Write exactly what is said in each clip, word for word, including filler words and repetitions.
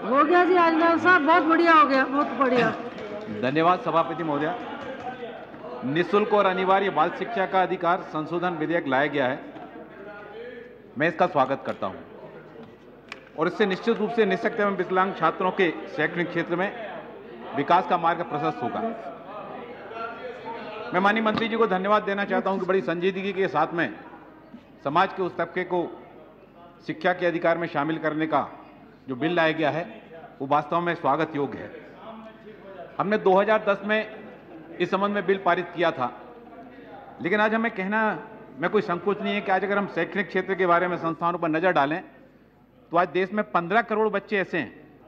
हो गया जी आजमल साहब, बहुत बढ़िया हो गया, बहुत बढ़िया। धन्यवाद सभापति महोदय। निःशुल्क और अनिवार्य बाल शिक्षा का अधिकार संशोधन विधेयक लाया गया है। मैं इसका स्वागत करता हूं और इससे निश्चित रूप से निःशक्त एवं विकलांग छात्रों के शैक्षणिक क्षेत्र में विकास का मार्ग प्रशस्त होगा। मैं माननीय मंत्री जी को धन्यवाद देना चाहता हूं कि बड़ी संजीदगी के साथ में समाज के उस तबके को शिक्षा के अधिकार में शामिल करने का जो बिल लाया गया है वो वास्तव में स्वागत योग्य है। हमने दो हज़ार दस में इस संबंध में बिल पारित किया था, लेकिन आज हमें कहना में कोई संकोच नहीं है कि आज अगर हम शैक्षणिक क्षेत्र के बारे में संस्थानों पर नजर डालें तो आज देश में पंद्रह करोड़ बच्चे ऐसे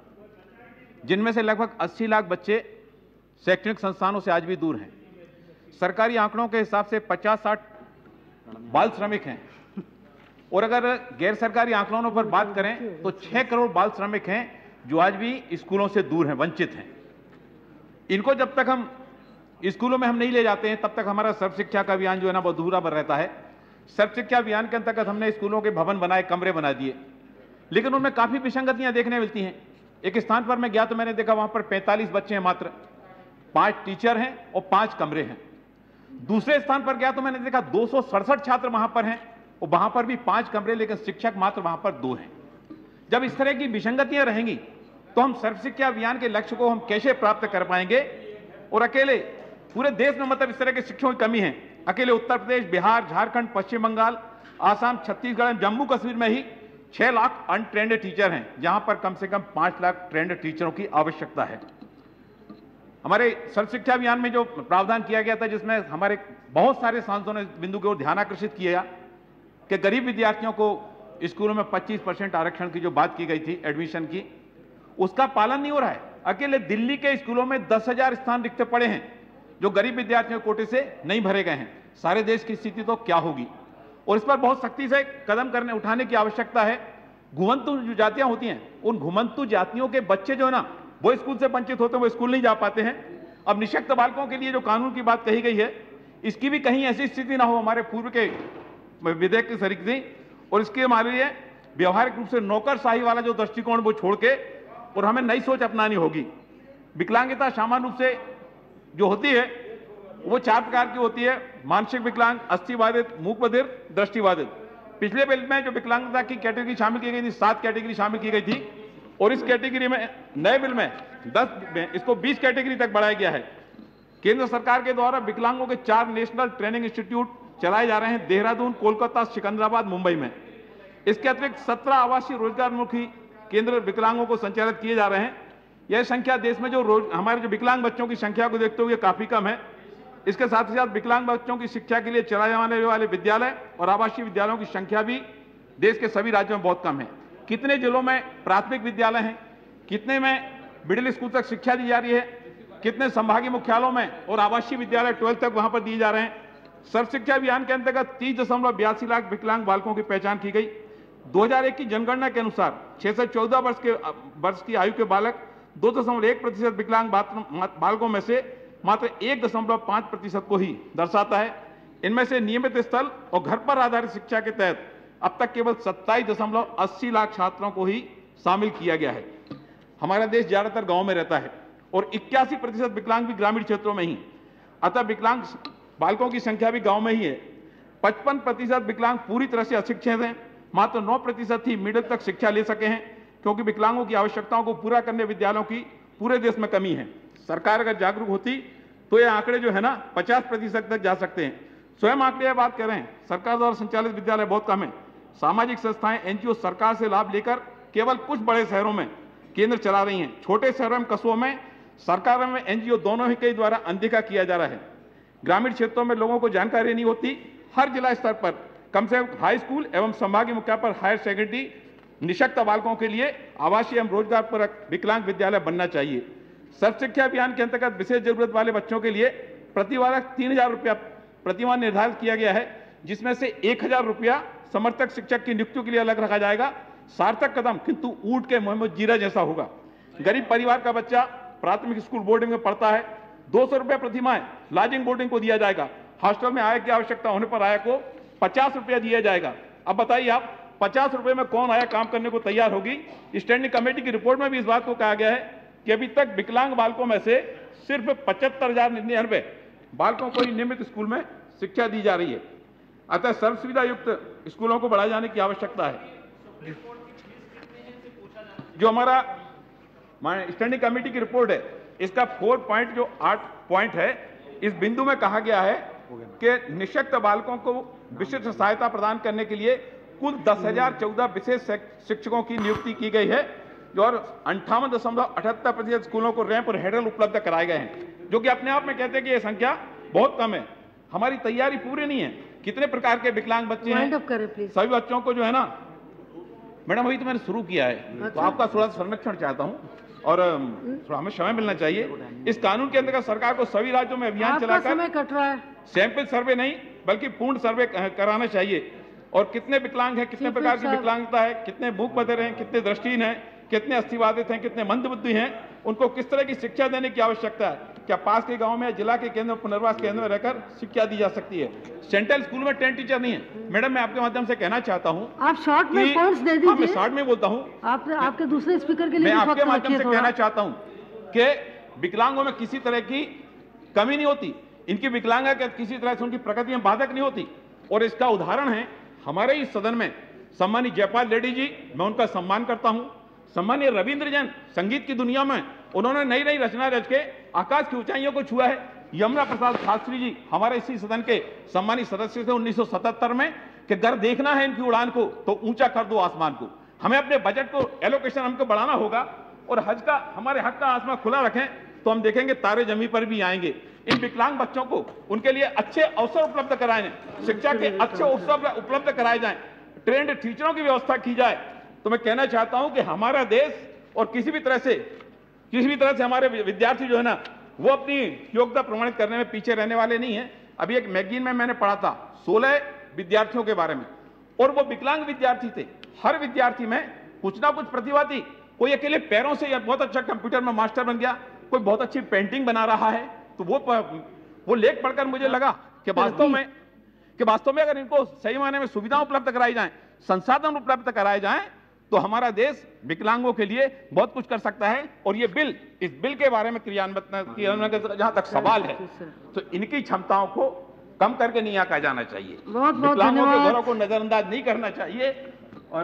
हैं जिनमें से लगभग अस्सी लाख बच्चे शैक्षणिक संस्थानों से आज भी दूर हैं। सरकारी आंकड़ों के हिसाब से पचास साठ बाल श्रमिक हैं और अगर गैर सरकारी आंकड़ों पर बात करें तो छह करोड़ बाल श्रमिक हैं जो आज भी स्कूलों से दूर हैं, वंचित हैं। इनको जब तक हम स्कूलों में हम नहीं ले जाते हैं तब तक हमारा सर्व शिक्षा का अभियान जो है ना वो अधूरा बन रहता है। सर्व शिक्षा अभियान के अंतर्गत हमने स्कूलों के भवन बनाए, कमरे बना दिए, लेकिन उनमें काफी विसंगतियां देखने मिलती हैं। एक स्थान पर मैं गया तो मैंने देखा वहां पर पैंतालीस बच्चे हैं मात्र, पांच टीचर हैं और पांच कमरे हैं। दूसरे स्थान पर गया तो मैंने देखा दो सौ सड़सठ छात्र वहां पर हैं और वहां पर भी पांच कमरे, लेकिन शिक्षक मात्र वहां पर दो हैं। जब इस तरह की विसंगतियां रहेंगी तो हम सर्व शिक्षा अभियान के लक्ष्य को हम कैसे प्राप्त कर पाएंगे? और अकेले पूरे देश में मतलब इस तरह के शिक्षकों की कमी है। अकेले उत्तर प्रदेश, बिहार, झारखंड, पश्चिम बंगाल, आसाम, छत्तीसगढ़, जम्मू कश्मीर में ही छह लाख अनट्रेंड टीचर हैं, जहां पर कम से कम पांच लाख ट्रेंड टीचरों की आवश्यकता है। हमारे सर्व शिक्षा अभियान में जो प्रावधान किया गया था, जिसमें हमारे बहुत सारे सांसदों ने बिंदु की ओर ध्यान आकर्षित किया कि गरीब विद्यार्थियों को स्कूलों में पच्चीस परसेंट आरक्षण की जो बात की गई थी एडमिशन की, उसका पालन नहीं हो रहा है। अकेले दिल्ली के स्कूलों में दस हजार स्थान रिक्त पड़े हैं जो गरीब विद्यार्थियों के कोटे से नहीं भरे गए हैं। सारे देश की स्थिति तो क्या होगी? और इस पर बहुत सख्ती से कदम करने उठाने की आवश्यकता है। घुमंतु जो जातियां होती हैं, उन घुमंतु जातियों के बच्चे जो है ना वो स्कूल से वंचित होते हैं, वो स्कूल नहीं जा पाते हैं। अब निःशक्त बालकों के लिए जो कानून की बात कही गई है, इसकी भी कहीं ऐसी स्थिति ना हो हमारे पूर्व के विधेयक की तरीके से, और इसके हमारे लिए व्यवहारिक रूप से नौकरशाही वाला जो दृष्टिकोण वो छोड़ के और हमें नई सोच अपनानी होगी। विकलांगता सामान्य रूप से जो होती है वो चार प्रकार की होती है: मानसिक विकलांग, अस्थिबाधित, मूक बधिर, दृष्टिबाधित। पिछले बिल में जो विकलांगता की कैटेगरी शामिल की गई थी, सात कैटेगरी शामिल की गई थी, और इस कैटेगरी में नए बिल में दस में इसको बीस कैटेगरी तक बढ़ाया गया है। केंद्र सरकार के द्वारा विकलांगों के चार नेशनल ट्रेनिंग इंस्टीट्यूट चलाए जा रहे हैं, देहरादून, कोलकाता, सिकंदराबाद, मुंबई में। इसके अतिरिक्त सत्रह आवासीय रोजगारमुखी केंद्र विकलांगों को संचालित किए जा रहे हैं। यह संख्या देश में जो रोज हमारे जो विकलांग बच्चों की संख्या को देखते हुए काफी कम है। इसके साथ ही साथ विकलांग बच्चों की शिक्षा के लिए चलाए जाने वाले विद्यालय और आवासीय विद्यालयों की संख्या भी देश के सभी राज्यों में बहुत कम है। कितने जिलों में प्राथमिक विद्यालय हैं, कितने में मिडिल स्कूल तक शिक्षा दी जा रही है, कितने संभागीय मुख्यालयों में और आवासीय विद्यालय ट्वेल्थ तक वहां पर दिए जा रहे हैं। सर्व शिक्षा अभियान के अंतर्गत तीस दशमलव बयासी लाख विकलांग बालकों की पहचान की गई। दो हज़ार एक की जनगणना के अनुसार छह से चौदह वर्ष के वर्ष की आयु के बालक दो दशमलव एक प्रतिशत विकलांग बालकों में से मात्र एक दशमलव पांच प्रतिशत को ही दर्शाता है। इनमें से नियमित स्थल और घर पर आधारित शिक्षा के तहत अब तक केवल सत्ताईस दशमलव अस्सी लाख छात्रों को ही शामिल किया गया है। हमारा देश ज्यादातर गांव में रहता है और इक्यासी प्रतिशत विकलांग भी ग्रामीण क्षेत्रों में ही, अतः विकलांग बालकों की संख्या भी गांव में ही है। पचपन प्रतिशत विकलांग पूरी तरह से अशिक्षित हैं, मात्र नौ प्रतिशत ही मिडिल तक शिक्षा ले सके हैं, क्योंकि विकलांगों की आवश्यकताओं को पूरा करने विद्यालयों की पूरे देश में कमी है। सरकार अगर जागरूक होती तो ये आंकड़े जो है ना पचास प्रतिशत तक जा सकते हैं। स्वयं आंकड़े यह बात कर रहे हैं, सरकार द्वारा संचालित विद्यालय बहुत कम है। सामाजिक संस्थाएं, एनजीओ सरकार से लाभ लेकर केवल कुछ बड़े शहरों में केंद्र चला रही हैं। छोटे शहरों में, कस्बों में सरकार में एनजीओ दोनों ही कई द्वारा अनदेखा किया जा रहा है। ग्रामीण क्षेत्रों में लोगों को जानकारी नहीं होती। हर जिला स्तर पर कम से कम हाई स्कूल एवं संभागीय मुख्यालय पर हायर सेकेंडरी निःशक्त बालकों के लिए आवासीय एवं रोजगार परक विकलांग विद्यालय बनना चाहिए। सर्व शिक्षा अभियान के अंतर्गत विशेष जरूरत वाले बच्चों के लिए प्रति बालक तीन हजार रुपया प्रतिमाह निर्धारित किया गया है, जिसमें से एक हजार रुपया समर्थक शिक्षक की नियुक्ति के लिए अलग रखा जाएगा। सार्थक कदम किंतु ऊंट के मुंह में जीरा जैसा होगा। गरीब परिवार का बच्चा प्राथमिक स्कूल बोर्डिंग में पढ़ता है, दो सौ रुपया प्रतिमाह लॉजिंग बोर्डिंग को दिया जाएगा। हॉस्टल में आय की आवश्यकता होने पर आय को पचास रुपया दिया जाएगा। अब बताइए आप, पचास रुपए में कौन आया काम करने को तैयार होगी। स्टैंडिंग कमेटी की रिपोर्ट में भी इस बात को कहा गया है कि अभी तक विकलांग बालकों में से सिर्फ पचहत्तर हजार निन्यानवे बालकों को ही नियमित स्कूल में शिक्षा दी जा रही है। अतः सर्व सुविधा युक्त स्कूलों को बढ़ाए जाने की आवश्यकता है। जो हमारा स्टैंडिंग कमेटी की रिपोर्ट है, इसका फोर पॉइंट जो आठ पॉइंट है, इस बिंदु में कहा गया है कि निःशक्त बालकों को विशिष्ट सहायता प्रदान करने के लिए कुल दस हजार चौदह विशेष शिक्षकों की नियुक्ति की गई है, जो और अंठावन दशमलव अठहत्तर प्रतिशत स्कूलों को रैंप और हेडल उपलब्ध कराए गए हैं, जो कि अपने आप में कहते हैं कि यह संख्या बहुत कम है। हमारी तैयारी पूरी नहीं है। कितने प्रकार के विकलांग बच्चे हैं, सभी बच्चों को जो है ना, मैडम अभी तो मैंने शुरू किया है, अच्छा। तो आपका थोड़ा संरक्षण चाहता हूं और थोड़ा हमें समय मिलना चाहिए। इस कानून के अंतर्गत सरकार को सभी राज्यों में अभियान चलाकर समय कट रहा है, सैंपल सर्वे नहीं बल्कि पूर्ण सर्वे कराना चाहिए। और कितने विकलांग हैं, कितने प्रकार की विकलांगता है, कितने मूक बधिर हैं, कितने दृष्टिहीन हैं, कितने अस्थिबाधित हैं, कितने मंदबुद्धि हैं, उनको किस तरह की शिक्षा देने की आवश्यकता है। क्या पास के गांव में, जिला के केंद्र में, पुनर्वास केंद्र में रहकर शिक्षा दी जा सकती है। सेंट्रल स्कूल में टेन टीचर नहीं है। मैडम मैं आपके माध्यम से कहना चाहता हूं, आप शॉर्ट में पॉइंट्स दे दीजिए। मैं शॉर्ट में बोलता हूं, आप आपके दूसरे स्पीकर के लिए मैं आपके माध्यम से कहना चाहता हूं कि विकलांगों में किसी तरह की कमी नहीं होती। इनकी विकलांगता के किसी तरह से उनकी प्रगति में बाधक नहीं होती। और इसका उदाहरण है हमारे इस सदन में सम्मानित जयपाल रेड्डी जी, मैं उनका सम्मान करता हूं। सम्मानीय रविंद्र जैन, संगीत की दुनिया में उन्होंने नई नई रचना रच के आकाश की ऊंचाइयों को छुआ है। यमुना प्रसाद शास्त्री जी हमारे इसी सदन के सम्मानित सदस्य थे उन्नीस सौ सतहत्तर में, कि अगर देखना है इनकी उड़ान को तो ऊंचा कर दो आसमान को। हमें अपने बजट को एलोकेशन हमको बढ़ाना होगा और हज का हमारे हक का आसमान खुला रखें तो हम देखेंगे तारे जमीन पर भी आएंगे। इन विकलांग बच्चों को उनके लिए अच्छे अवसर उपलब्ध कराए जाएं, शिक्षा के अच्छे अवसर उपलब्ध कराए जाएं, ट्रेंड टीचरों की व्यवस्था की जाए। तो मैं कहना चाहता हूं कि हमारा देश और किसी भी तरह से किसी भी तरह से हमारे विद्यार्थी जो है ना, वो अपनी योग्यता प्रमाणित करने में पीछे रहने वाले नहीं है। अभी एक मैगजीन में मैंने पढ़ा था सोलह विद्यार्थियों के बारे में, और वो विकलांग विद्यार्थी थे। हर विद्यार्थी में कुछ ना कुछ प्रतिभा थी। कोई अकेले पैरों से या बहुत अच्छा कंप्यूटर में मास्टर बन गया, कोई बहुत अच्छी पेंटिंग बना रहा है। तो वो वो लेख पढ़कर मुझे लगा कि वास्तव में कि वास्तव में अगर इनको सही मायने में सुविधा उपलब्ध कराई जाए, संसाधन उपलब्ध कराए जाएं, तो हमारा देश विकलांगों के लिए बहुत कुछ कर सकता है। और ये बिल, इस बिल के बारे में क्रियान्वयन जहां तक सवाल है, तो इनकी क्षमताओं को कम करके नहीं आंका जाना चाहिए। विकलांगों के गौरव को नजरअंदाज नहीं करना चाहिए। और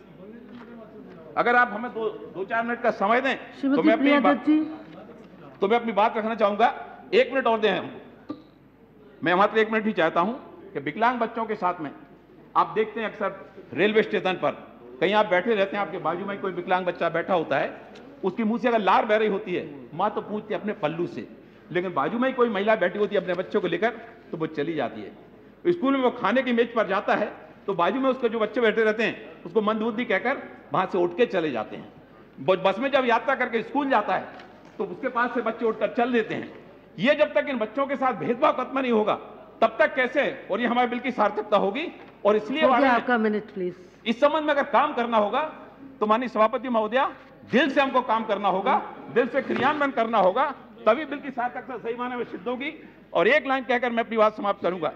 अगर आप हमें दो दो चार मिनट का समय दें तो मैं अपनी बात तो मैं अपनी बात रखना चाहूंगा। एक मिनट और दें हमको, मैं मात्र एक मिनट ही चाहता हूं कि विकलांग बच्चों के साथ में आप देखते हैं अक्सर रेलवे स्टेशन पर कहीं आप बैठे रहते हैं, आपके बाजू में कोई विकलांग बच्चा बैठा होता है, उसकी मुंह से अगर लार बह रही होती है, माँ तो पूछती है अपने पल्लू से, लेकिन बाजू में ही कोई महिला बैठी होती है अपने बच्चों को लेकर, तो वो चली जाती है। स्कूल में वो खाने की मेज पर जाता है तो बाजू में उसके जो बच्चे बैठे रहते हैं उसको मंदबुद्धि कहकर वहां से उठ के चले जाते हैं। बस में जब यात्रा करके स्कूल जाता है तो उसके पास से बच्चे उठकर चल देते हैं। ये जब तक इन बच्चों के साथ भेदभाव खत्म नहीं होगा तब तक कैसे, और ये हमारे बिल की सार्थकता होगी। और इसलिए आपका मिनट प्लीज, इस संबंध में अगर काम करना होगा तो माननीय सभापति महोदया, दिल से हमको काम करना होगा, दिल से क्रियान्वयन करना होगा, तभी बिल की सार्थकता सही मायने में सिद्ध होगी। और एक लाइन कहकर मैं अपनी बात समाप्त करूंगा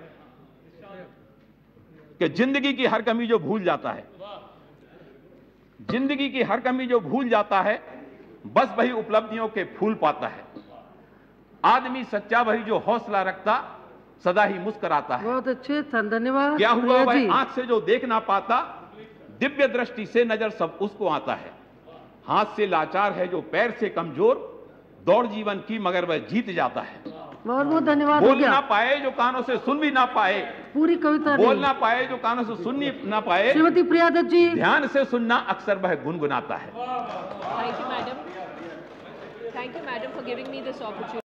कि जिंदगी की हर कमी जो भूल जाता है, जिंदगी की हर कमी जो भूल जाता है, बस वही उपलब्धियों के फूल पाता है। आदमी सच्चा वही जो हौसला रखता, सदा ही मुस्कुराता है। बहुत अच्छे, धन्यवाद। क्या हुआ भाई, आंख से जो देख ना पाता, दिव्य दृष्टि से नजर सब उसको आता है। हाथ से लाचार है जो पैर से कमजोर, दौड़ जीवन की मगर वह जीत जाता है। बहुत बहुत धन्यवाद। बोल ना पाए जो कानों से सुन भी ना पाए, पूरी कविता बोल ना पाए जो कानों से सुन ना पाए, श्रीमती प्रिया दत्त जी, ध्यान से सुनना अक्सर वह गुनगुनाता है। Thank you madam, thank you madam for giving me this opportunity.